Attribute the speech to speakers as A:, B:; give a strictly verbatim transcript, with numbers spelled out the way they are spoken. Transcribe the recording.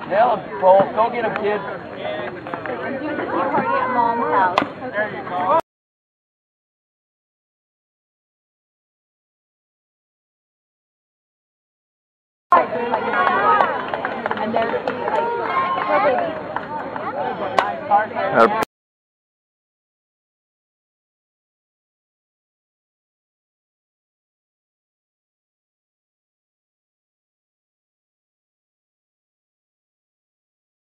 A: Nail him, Cole. Go get him, kid.
B: I'm doing the tea party at Mom's house.
A: There you go.
B: And then, like, her baby.
C: Uh,